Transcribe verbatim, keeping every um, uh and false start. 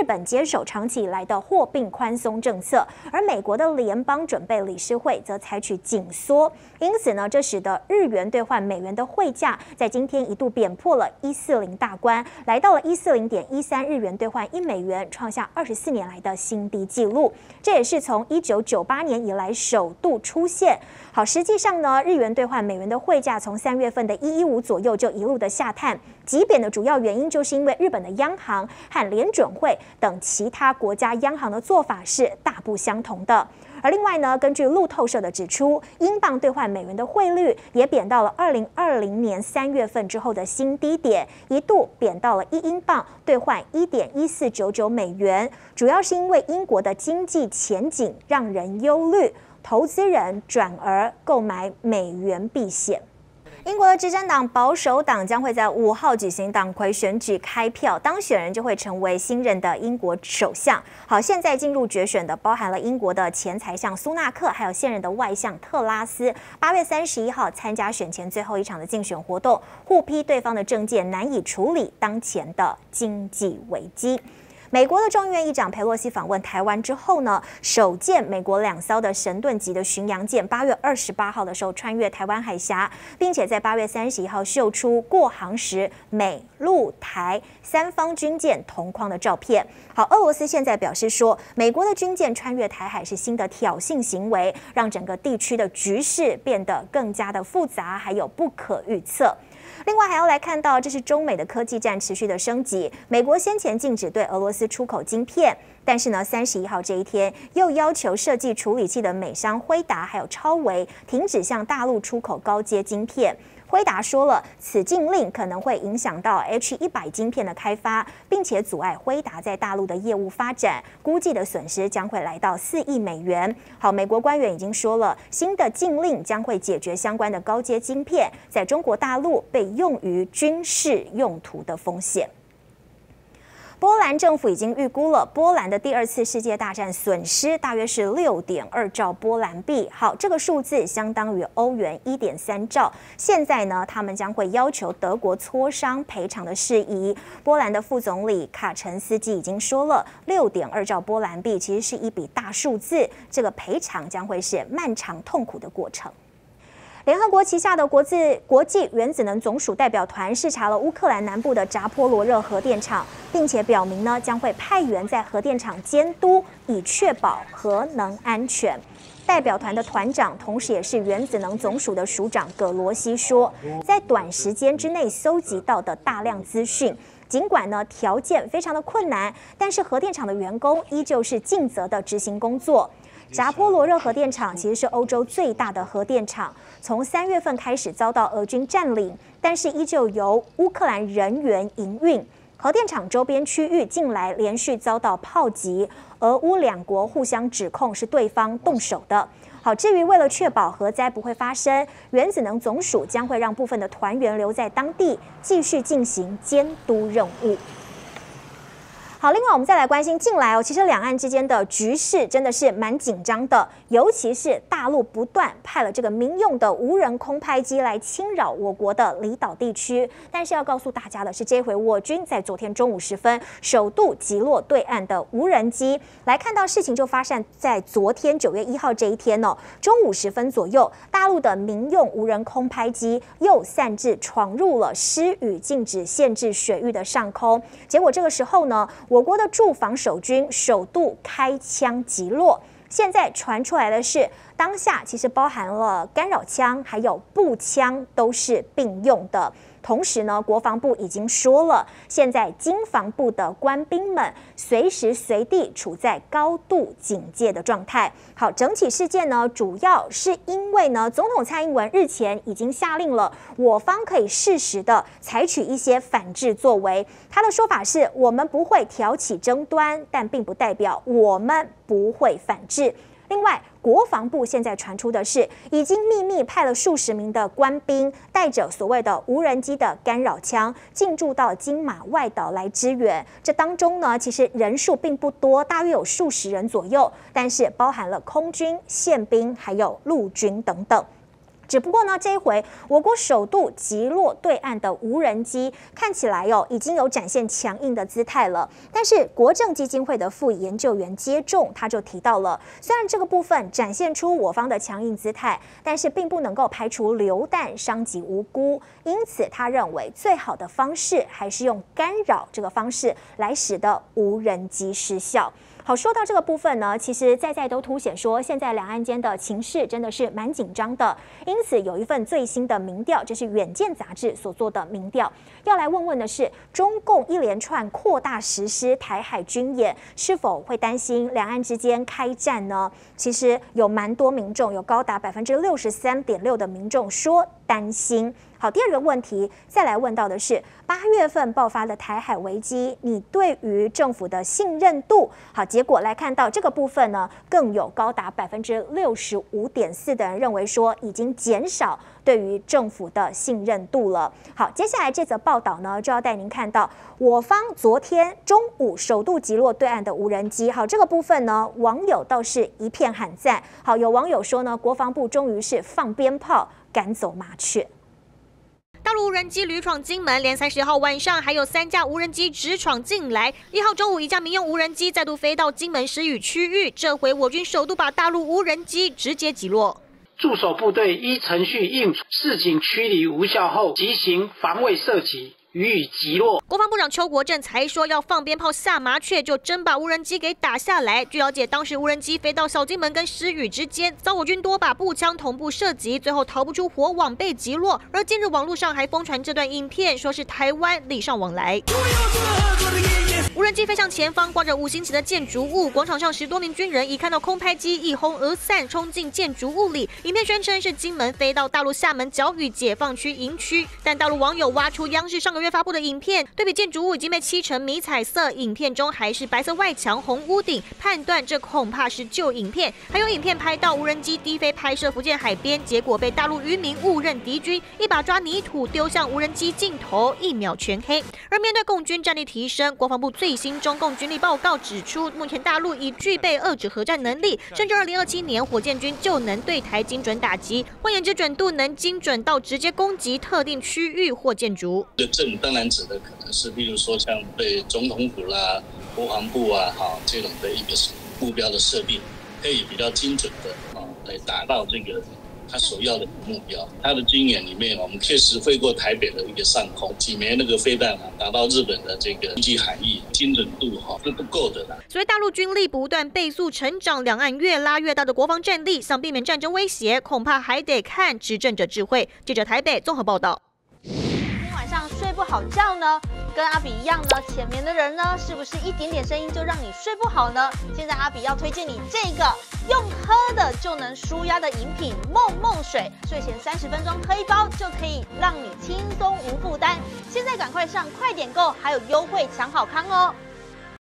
日本接手长期以来的货币宽松政策，而美国的联邦准备理事会则采取紧缩，因此呢，这使得日元兑换美元的汇价在今天一度贬破了一四零大关，来到了一四零点一三日元兑换一美元，创下二十四年来的新低纪录。这也是从一九九八年以来首度出现。好，实际上呢，日元兑换美元的汇价从三月份的一一五左右就一路的下探，急贬的主要原因就是因为日本的央行和联准会等其他国家央行的做法是大不相同的。而另外呢，根据路透社的指出，英镑兑换美元的汇率也贬到了二零二零年三月份之后的新低点，一度贬到了一英镑兑换一点一四九九美元，主要是因为英国的经济前景让人忧虑，投资人转而购买美元避险。英国的执政党保守党将会在五号举行党魁选举开票，当选人就会成为新任的英国首相。好，现在进入决选的包含了英国的前财相苏纳克，还有现任的外相特拉斯。八月三十一号参加选前最后一场的竞选活动，互批对方的政见难以处理当前的经济危机。美国的众议院议长佩洛西访问台湾之后呢，首见美国两艘的神盾级的巡洋舰，八月二十八号的时候穿越台湾海峡，并且在八月三十一号秀出过航时美陆台三方军舰同框的照片。好，俄罗斯现在表示说，美国的军舰穿越台海是新的挑衅行为，让整个地区的局势变得更加的复杂，还有不可预测。另外还要来看到，这是中美的科技战持续的升级。美国先前禁止对俄罗斯出口晶片，但是呢，三十一号这一天又要求设计处理器的美商辉达还有超微停止向大陆出口高阶晶片。辉达说了，此禁令可能会影响到 H 一百 晶片的开发，并且阻碍辉达在大陆的业务发展，估计的损失将会来到四亿美元。好，美国官员已经说了，新的禁令将会解决相关的高阶晶片在中国大陆被用于军事用途的风险。波兰政府已经预估了波兰的第二次世界大战损失大约是六点二兆波兰币。好，这个数字相当于欧元一点三兆。现在呢，他们将会要求德国磋商赔偿的事宜。波兰的副总理卡陈斯基已经说了，六点二兆波兰币其实是一笔大数字，这个赔偿将会是漫长痛苦的过程。联合国旗下的国际国际原子能总署代表团视察了乌克兰南部的扎波罗热核电厂，并且表明呢将会派员在核电厂监督，以确保核能安全。代表团的团长，同时也是原子能总署的署长葛罗西说，在短时间之内搜集到的大量资讯，尽管呢条件非常的困难，但是核电厂的员工依旧是尽责的执行工作。扎波罗热核电厂其实是欧洲最大的核电厂，从三月份开始遭到俄军占领，但是依旧由乌克兰人员营运。核电厂周边区域近来连续遭到炮击，俄乌两国互相指控是对方动手的。好，至于为了确保核灾不会发生，原子能总署将会让部分的团员留在当地，继续进行监督任务。好，另外我们再来关心近来哦，其实两岸之间的局势真的是蛮紧张的，尤其是大陆不断派了这个民用的无人空拍机来侵扰我国的离岛地区。但是要告诉大家的是，这回我军在昨天中午时分首度击落对岸的无人机。来看到事情就发生在昨天九月一号这一天哦，中午时分左右，大陆的民用无人空拍机又擅自闯入了施予禁止限制水域的上空，结果这个时候呢，我国的驻防守军首度开枪击落。现在传出来的是，当下其实包含了干扰枪还有步枪都是并用的。同时呢，国防部已经说了，现在经防部的官兵们随时随地处在高度警戒的状态。好，整起事件呢，主要是因为呢，总统蔡英文日前已经下令了，我方可以适时的采取一些反制作为。他的说法是，我们不会挑起争端，但并不代表我们不会反制。另外，国防部现在传出的是，已经秘密派了数十名的官兵，带着所谓的无人机的干扰枪，进驻到金马外岛来支援。这当中呢，其实人数并不多，大约有数十人左右，但是包含了空军、宪兵还有陆军等等。 只不过呢，这一回我国首度击落对岸的无人机，看起来哦已经有展现强硬的姿态了。但是国政基金会的副研究员接种他就提到了，虽然这个部分展现出我方的强硬姿态，但是并不能够排除流弹伤及无辜，因此他认为最好的方式还是用干扰这个方式来使得无人机失效。好，说到这个部分呢，其实在在都凸显说，现在两岸间的情势真的是蛮紧张的。因此，有一份最新的民调，这是《远见》杂志所做的民调，要来问问的是，中共一连串扩大实施台海军演，是否会担心两岸之间开战呢？其实有蛮多民众，有高达百分之六十三点六的民众说担心。好，第二个问题，再来问到的是八月份爆发的台海危机，你对于政府的信任度？好，结果来看到这个部分呢，更有高达百分之六十五点四的人认为说已经减少对于政府的信任度了。好，接下来这则报道呢，就要带您看到我方昨天中午首度击落对岸的无人机。好，这个部分呢，网友倒是一片喊赞。好，有网友说呢，国防部终于是放鞭炮赶走麻雀。 大陆无人机屡闯金门，连三十号晚上还有三架无人机直闯进来。一号中午，一架民用无人机再度飞到金门时雨区域，这回我军首度把大陆无人机直接击落。 驻守部队依程序应示警驱离无效后，即行防卫射击，予以击落。 国防部长邱国正才说要放鞭炮吓麻雀，就真把无人机给打下来。据了解，当时无人机飞到小金门跟狮屿之间，遭我军多把步枪同步射击，最后逃不出火网被击落。而近日网络上还疯传这段影片，说是台湾礼尚往来。无人机飞向前方挂着五星旗的建筑物，广场上十多名军人一看到空拍机一哄而散，冲进建筑物里。影片宣称是金门飞到大陆厦门角屿解放区营区，但大陆网友挖出央视上个月发布的影片，对比建筑物已经被漆成迷彩色，影片中还是白色外墙、红屋顶，判断这恐怕是旧影片。还有影片拍到无人机低飞拍摄福建海边，结果被大陆渔民误认敌军，一把抓泥土丢向无人机镜头，一秒全黑。而面对共军战力提升，国防部最新中共军力报告指出，目前大陆已具备遏制核战能力，甚至二零二七年火箭军就能对台精准打击，换言之，准度能精准到直接攻击特定区域或建筑。 这正当然指的可能是，比如说像对总统府啦、国防部啊，哈这种的一个目标的设定，可以比较精准的啊来达到这个他所要的目标。他的军演里面，我们确实飞过台北的一个上空，几枚那个飞弹啊，打到日本的这个经济海域，精准度哈是不够的啦。 所以大陆军力不断倍速成长，两岸越拉越大的国防战力，想避免战争威胁，恐怕还得看执政者智慧。记者台北综合报道。 今天晚上睡不好觉呢？跟阿比一样呢，浅眠的人呢，是不是一点点声音就让你睡不好呢？现在阿比要推荐你这个用喝的就能舒压的饮品梦梦水，睡前三十分钟喝一包就可以让你轻松无负担。现在赶快上快点购，还有优惠抢好康哦！